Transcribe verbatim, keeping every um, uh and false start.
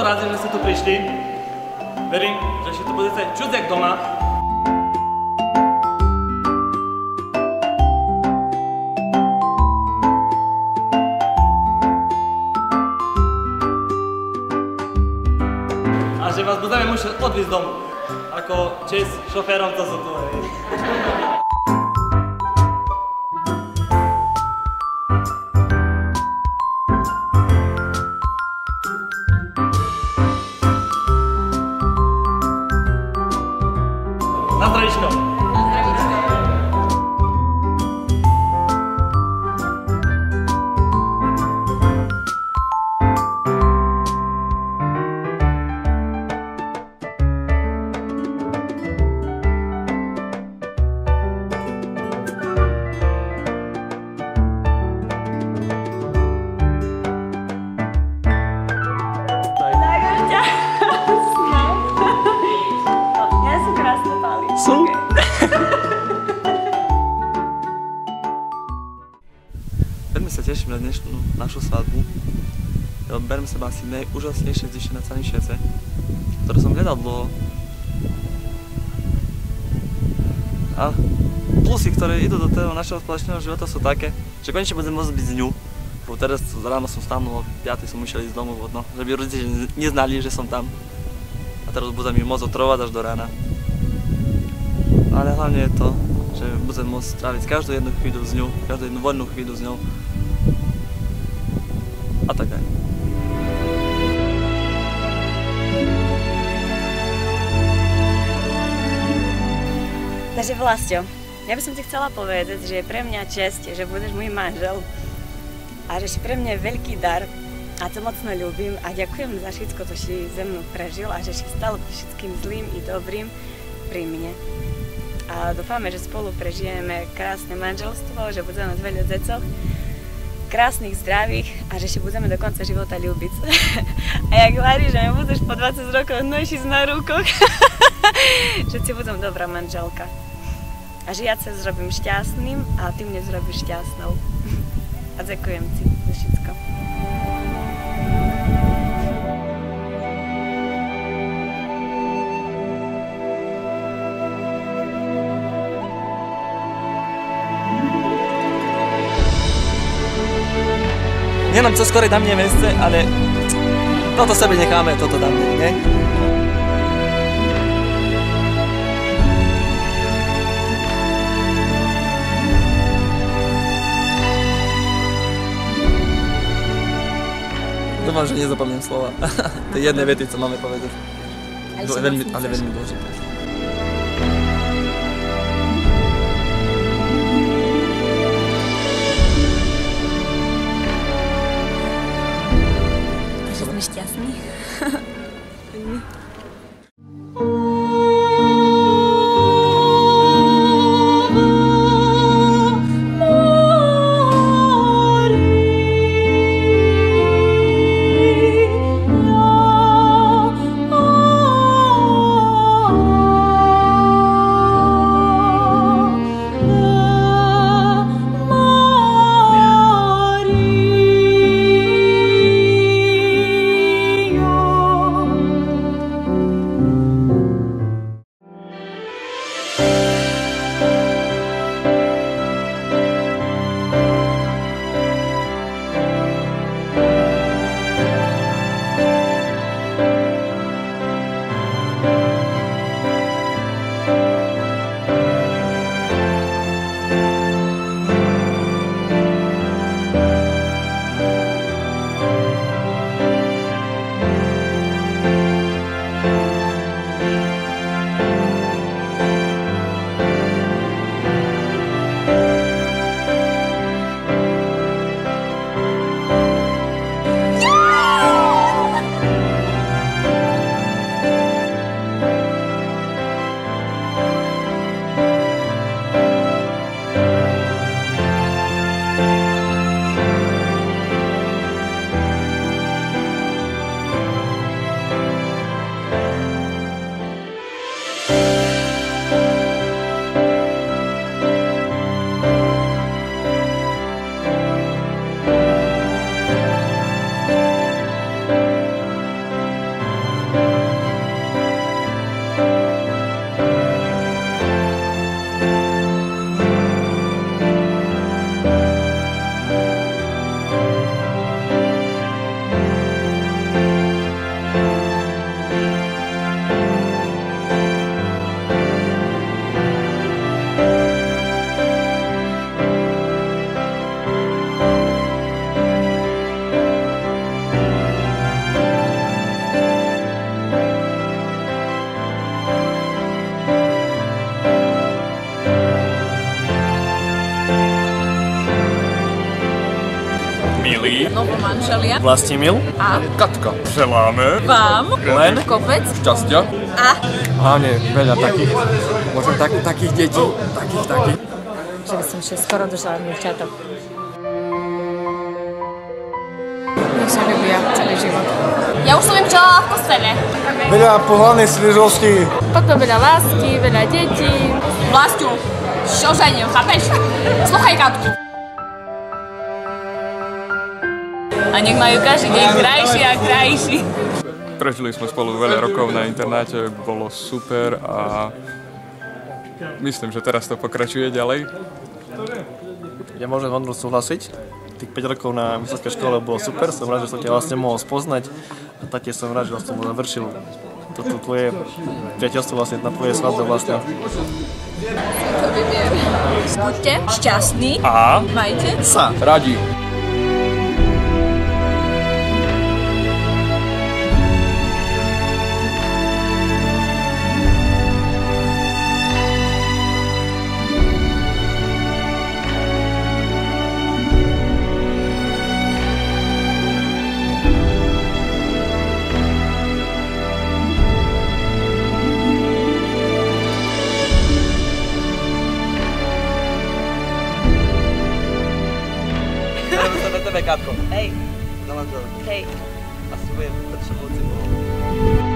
to rádi, že ste tu prišli. Verím, že si tu budete čuť jak doma. A že vás budeme musieť odvísť domov. Ako čest šoférom, to sú tu. Na zdravíčko. Sú? Veľmi sa teším na dnešnú našu svadbu. Beriem seba asi najúžasnejšie zdište na celým svete, ktoré som hľadal dlho. A plusy, ktoré idú do toho našeho spoločného života sú také, že konečne budem môcť byť s ňu. Bo teraz ráno som stanul, o piatej som musel ísť domov, no, že by rodiče neznali, že som tam. A teraz budem ju môcť otrovať až do rána. Ale hlavne je to, že budem môcť stráviť každú jednu chvíľu s ňou, každú jednu voľnú chvíľu s ňou. A tak aj. Takže Vlastio, ja by som ti chcela povedať, že je pre mňa česť, že budeš môj manžel a že si pre mňa je veľký dar a to mocno ľúbim a ďakujem za všetko, čo si ze mnou prežil a že si stal všetkým zlým i dobrým pri mne. A dúfame, že spolu prežijeme krásne manželstvo, že budeme mať veľa decov, krásnych, zdravých a že si budeme do konca života ľúbiť. A jak hovoríš, že mi budeš po dvadsať rokov nosiť na rukoch, že si budem dobrá manželka. A že ja sa zrobím šťastným a ty mne zrobíš šťastnou. A ďakujem ti za všetko. Neviem, co skorej dám neveste, ale toto sebe necháme, toto dám, nie? Dúfam, že nezapomnem slova. To je jedné vety, co máme povedať. Veľmi, ale veľmi dôležité. Šťastný. novomanželia. Vlastimil A Katka. Želáme vám len kopec šťastia. a Hlavne veľa takých, možno tak, takých detí, takých, takých. Že by som še skoro došla vnúčatok. Nech sa ľubia celý život. ja už som im čelala v kostele. Veľa pohľadnej sviežosti. Potom veľa lásky, veľa detí. Vlastu, čo žením, chápeš? Sluchaj Katku. A nech majú každý deň krajší a krajší. Prežili sme spolu veľa rokov na internáte, bolo super a myslím, že teraz to pokračuje ďalej. Ja môžem Ondru súhlasiť. Tých päť rokov na vysokej škole bolo super, som rád, že som ťa vlastne mohol spoznať a taktiež som rád, že som završil toto tvoje priateľstvo vlastne na tvojej svadbe vlastne. Buďte šťastní, A majte sa Radi. Za tebe, Katko. Hej, Za manželku. hej. Asi budem potrzebovať si